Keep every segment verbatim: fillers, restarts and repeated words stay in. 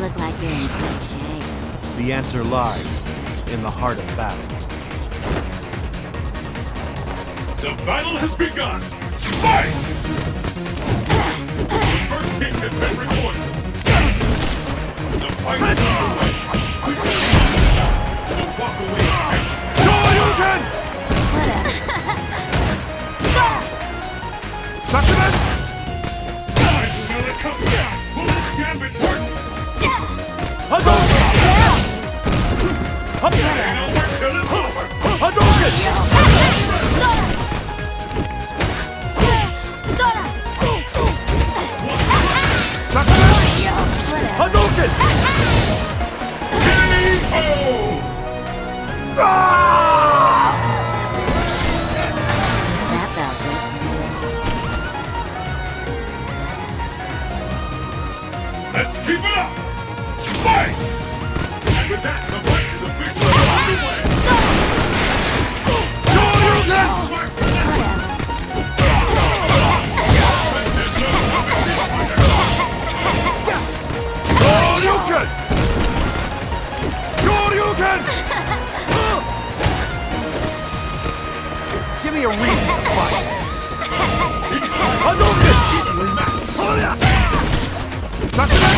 look like you're in good shape. The answer lies in the heart of battle. The battle has begun! Fight! The first hit has been recorded. The fight is underway. We will walk away. Shoryuken! Sakuren! I smell it coming. Bullet gambit work. Hadouken! Hang on, work till it's over. Hadouken! Sakuren! Hadouken! K O! Ah! That felt good to me. Let's keep it up! Fight! And with that, the fight is officially underway! Shoryuken! Shoryuken! Shoryuken! Give me a reason to fight. Hadouken! Sakuren!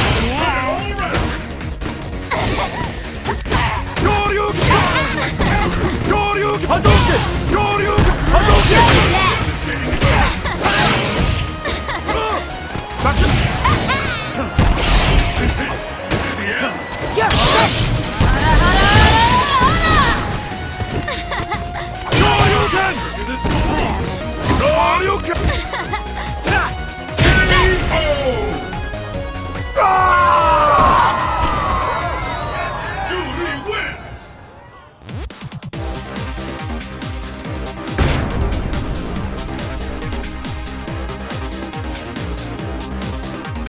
Shoryuken! Shoryuken! Hadouken! Shoryuken! Hadouken! Sakuren!